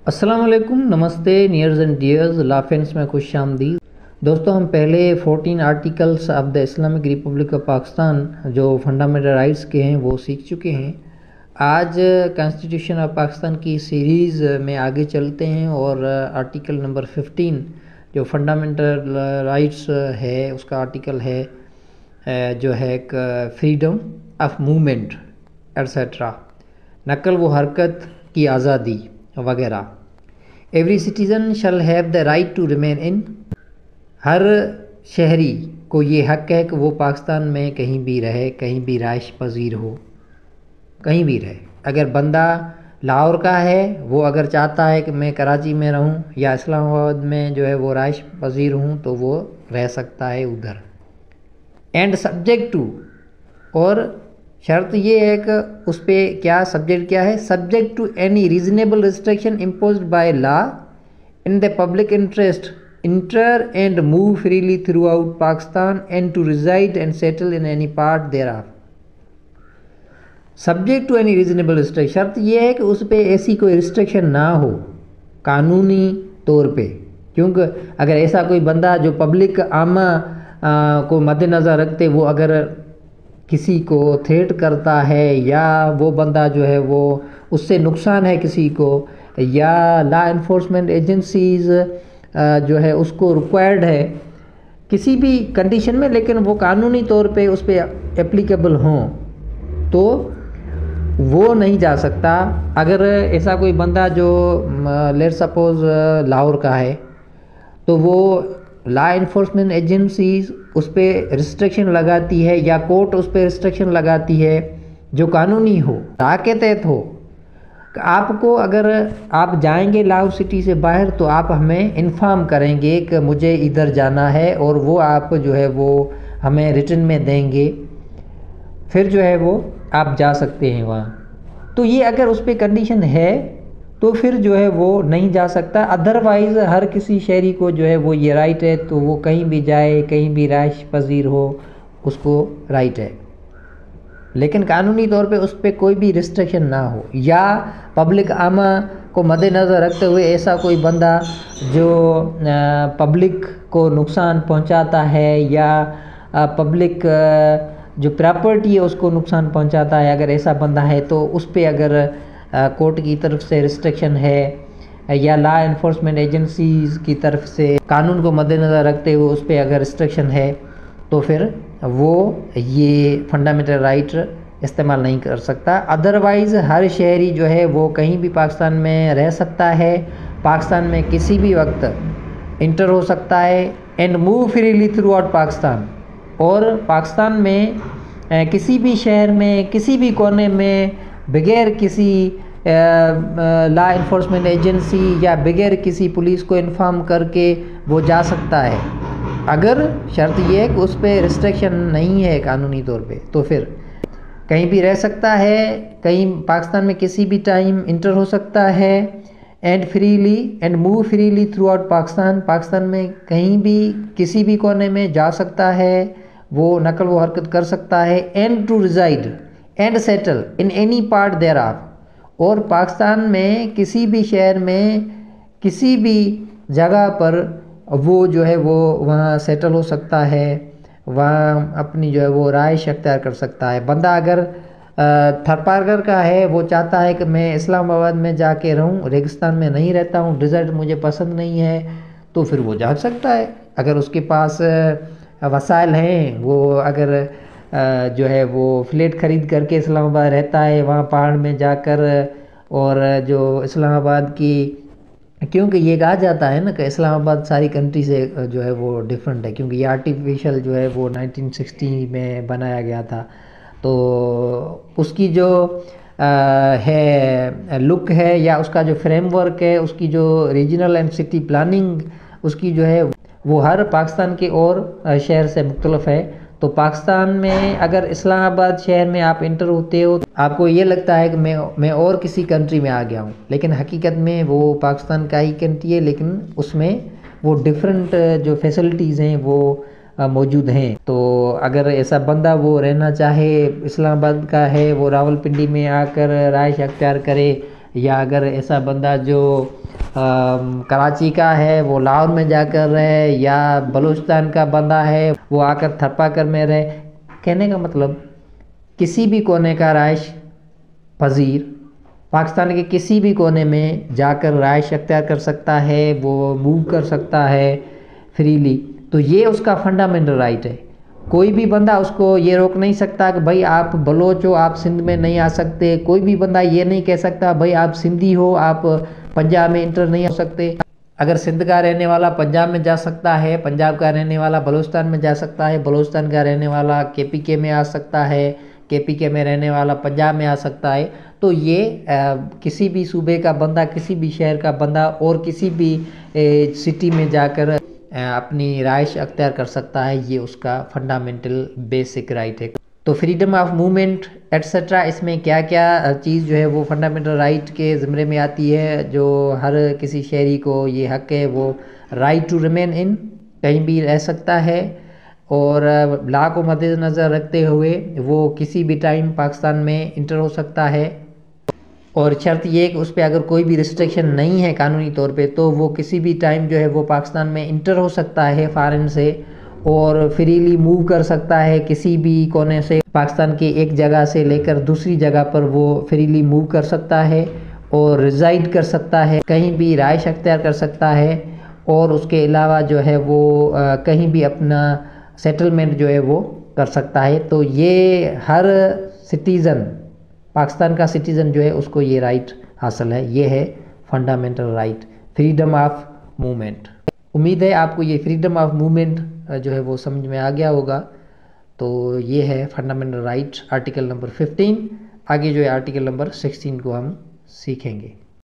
अस्सलाम वालेकुम, नमस्ते नियर्स एंड डियर्स, लाफेंस में खुश आमदीद। दोस्तों, हम पहले 14 articles of the Islamic Republic of Pakistan जो फंडामेंटल राइट्स के हैं वो सीख चुके हैं। आज कॉन्स्टिट्यूशन ऑफ पाकिस्तान की सीरीज़ में आगे चलते हैं और आर्टिकल नंबर 15 जो फंडामेंटल राइट्स है उसका आर्टिकल है जो है फ्रीडम ऑफ मूवमेंट एट्सेट्रा, नकल व हरकत की आज़ादी वगैरह। Every citizen shall have the right to remain in, हर शहरी को ये हक़ है कि वो पाकिस्तान में कहीं भी रहे, कहीं भी राइश पजीर हो, कहीं भी रहे। अगर बंदा लाहौर का है, वो अगर चाहता है कि मैं कराची में रहूं या इस्लामाबाद में जो है वो राइश पजीर हूं तो वो रह सकता है उधर। एंड सब्जेक्ट टू, और शर्त ये है कि उस पर क्या सब्जेक्ट क्या है, subject to any reasonable restriction imposed by law in the public interest, enter and move freely throughout Pakistan and to reside and settle in any part thereof. Subject to any reasonable restriction, शर्त यह है कि उस पर ऐसी कोई restriction ना हो कानूनी तौर पे, क्योंकि अगर ऐसा कोई बंदा जो पब्लिक आमा को मद्देनज़र रखते वो अगर किसी को थ्रेट करता है या वो बंदा जो है वो उससे नुकसान है किसी को, या लॉ इन्फोर्समेंट एजेंसीज़ जो है उसको रिक्वायर्ड है किसी भी कंडीशन में, लेकिन वो कानूनी तौर पे उस पर एप्लीकेबल हों तो वो नहीं जा सकता। अगर ऐसा कोई बंदा जो लेट सपोज लाहौर का है तो वो लॉ इन्फोर्समेंट एजेंसीज उस पर रिस्ट्रिक्शन लगाती है या कोर्ट उस पर रिस्ट्रिक्शन लगाती है जो कानूनी हो, लॉ के तहत हो। आपको अगर आप जाएंगे लाहौर सिटी से बाहर तो आप हमें इन्फॉर्म करेंगे कि मुझे इधर जाना है और वो आप जो है वो हमें रिटन में देंगे, फिर जो है वो आप जा सकते हैं वहाँ। तो ये अगर उस पर कंडीशन है तो फिर जो है वो नहीं जा सकता। अदरवाइज़ हर किसी शहरी को जो है वो ये राइट है, तो वो कहीं भी जाए, कहीं भी राइश पजीर हो, उसको राइट है, लेकिन कानूनी तौर पे उस पर कोई भी रिस्ट्रिक्शन ना हो। या पब्लिक आमा को मद्देनज़र रखते हुए ऐसा कोई बंदा जो पब्लिक को नुकसान पहुंचाता है या पब्लिक जो प्रॉपर्टी है उसको नुकसान पहुंचाता है, अगर ऐसा बंदा है तो उस पर अगर कोर्ट की तरफ से रिस्ट्रिक्शन है या लॉ इन्फोर्समेंट एजेंसीज़ की तरफ से कानून को मद्देनज़र रखते हुए उस पर अगर रिस्ट्रिक्शन है तो फिर वो ये फंडामेंटल राइट इस्तेमाल नहीं कर सकता। अदरवाइज़ हर शहरी जो है वो कहीं भी पाकिस्तान में रह सकता है, पाकिस्तान में किसी भी वक्त इंटर हो सकता है and move freely throughout Pakistan, और पाकिस्तान में किसी भी शहर में किसी भी कोने में बगैर किसी लॉ इन्फोर्समेंट एजेंसी या बगैर किसी पुलिस को इन्फॉर्म करके वो जा सकता है। अगर शर्त ये है कि उस पर रिस्ट्रिक्शन नहीं है कानूनी तौर पे, तो फिर कहीं भी रह सकता है, कहीं पाकिस्तान में किसी भी टाइम इंटर हो सकता है and freely and move freely throughout Pakistan, Pakistan में कहीं भी किसी भी कोने में जा सकता है, वो नकल व हरकत कर सकता है। And to reside and settle in any part thereof, और पाकिस्तान में किसी भी शहर में किसी भी जगह पर वो जो है वो वहाँ सेटल हो सकता है, वहाँ अपनी जो है वो राइश अख्तियार कर सकता है। बंदा अगर थरपारगर का है, वो चाहता है कि मैं इस्लामाबाद में जाके रहूँ, रेगिस्तान में नहीं रहता हूँ, डिज़र्ट मुझे पसंद नहीं है, तो फिर वो जा सकता है। अगर उसके पास वसाइल हैं, वो अगर जो है वो फ्लैट ख़रीद करके इस्लामाबाद रहता है, वहाँ पहाड़ में जाकर, और जो इस्लामाबाद की, क्योंकि ये कहा जाता है ना कि इस्लामाबाद सारी कंट्री से जो है वो डिफरेंट है, क्योंकि ये आर्टिफिशियल जो है वो 1960 में बनाया गया था, तो उसकी जो है लुक है या उसका जो फ्रेमवर्क है, उसकी जो रीजनल एंड सिटी प्लानिंग उसकी जो है वो हर पाकिस्तान के और शहर से मुख्तलिफ है। तो पाकिस्तान में अगर इस्लामाबाद शहर में आप इंटर होते हो तो आपको ये लगता है कि मैं और किसी कंट्री में आ गया हूँ, लेकिन हकीकत में वो पाकिस्तान का ही कंट्री है, लेकिन उसमें वो डिफरेंट जो फैसिलिटीज़ हैं वो मौजूद हैं। तो अगर ऐसा बंदा वो रहना चाहे, इस्लामाबाद का है, वो रावलपिंडी में आकर राइश अख्तियार करे, या अगर ऐसा बंदा जो کراچی کا ہے وہ لاہور میں جا کر رہے، یا بلوچستان کا بندہ ہے وہ آ کر تھرپا کر میں رہے، کہنے کا مطلب کسی بھی کونے کا رہائش پذیر پاکستان کے کسی بھی کونے میں جا کر رہائش اختیار کر سکتا ہے، وہ موو کر سکتا ہے فریلی، تو یہ اس کا فنڈامنٹل رائٹ ہے۔ کوئی بھی بندہ اس کو یہ روک نہیں سکتا کہ بھائی آپ بلوچ ہو آپ سندھ میں نہیں آ سکتے، کوئی بھی بندہ یہ نہیں کہہ سکتا بھائی آپ سندھی ہو آپ پنجاب میں انٹر نہیں ہو سکتے۔ اگر سندھ کا رہنے والا پنجاب میں جا سکتا ہے، پنجاب کا رہنے والا بلوچستان میں جا سکتا ہے، بلوچستان کا رہنے والا کے پی کے میں آ سکتا ہے، کے پی کے میں رہنے والا پنجاب میں آ سکتا ہے، تو یہ کسی بھی صوبے کا بندہ، کسی بھی شہر کا بندہ اور کسی بھی سٹی میں جا کر اپنی رہائش اختیار کر سکتا ہے، یہ اس کا فنڈامنٹل بیسک رائٹ ہے۔ تو فریڈم آف موومنٹ ایٹسٹرا اس میں کیا کیا چیز جو ہے وہ فنڈامنٹل رائٹ کے زمرے میں آتی ہے، جو ہر کسی شہری کو یہ حق ہے، وہ رائٹ ٹو ریمین ان، کہیں بھی رہ سکتا ہے، اور لا کو مد نظر رکھتے ہوئے وہ کسی بھی ٹائم پاکستان میں انٹر ہو سکتا ہے، اور شرط یہ کہ اس پہ اگر کوئی بھی ریسٹرکشن نہیں ہے قانونی طور پہ تو وہ کسی بھی ٹائم جو ہے وہ پاکستان میں انٹر ہو سکتا ہے فارن سے، اور فریلی موو کر سکتا ہے کسی بھی کونے سے، پاکستان کی ایک جگہ سے لے کر دوسری جگہ پر وہ فریلی موو کر سکتا ہے اور ریزائڈ کر سکتا ہے، کہیں بھی رہائش اختیار کر سکتا ہے، اور اس کے علاوہ جو ہے وہ کہیں بھی اپنا سیٹلمنٹ جو ہے وہ کر سکتا ہے۔ تو یہ ہر سٹیزن، پاکستان کا سٹیزن جو ہے اس کو یہ رائٹ حاصل ہے، یہ ہے fundamental right, freedom of movement. امید ہے آپ کو یہ فریڈم آف موومنٹ جو ہے وہ سمجھ میں آ گیا ہوگا۔ تو یہ ہے فنڈامنٹل رائٹ آرٹیکل نمبر 15، آگے جو ہے آرٹیکل نمبر 16 کو ہم سیکھیں گے۔